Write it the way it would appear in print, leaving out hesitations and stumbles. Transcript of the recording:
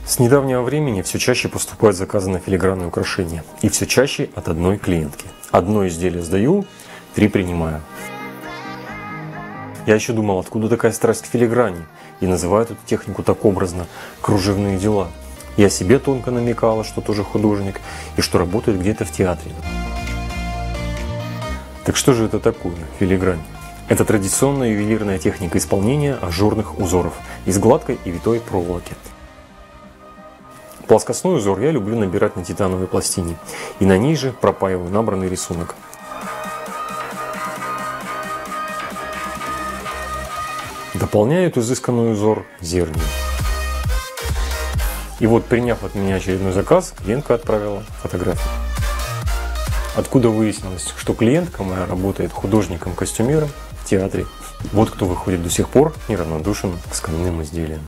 С недавнего времени все чаще поступают заказы на филигранные украшения. И все чаще от одной клиентки. Одно изделие сдаю, 3 принимаю. Я еще думал, откуда такая страсть к филиграни. И называют эту технику так образно – кружевные дела. Я себе тонко намекала, что тоже художник, и что работает где-то в театре. Так что же это такое филигрань? Это традиционная ювелирная техника исполнения ажурных узоров из гладкой и витой проволоки. Плоскостной узор я люблю набирать на титановой пластине, и на ней же пропаиваю набранный рисунок. Дополняет изысканный узор зернем. И вот, приняв от меня очередной заказ, клиентка отправила фотографию. Откуда выяснилось, что клиентка моя работает художником-костюмером в театре. Вот кто выходит до сих пор неравнодушен к скальным изделиям.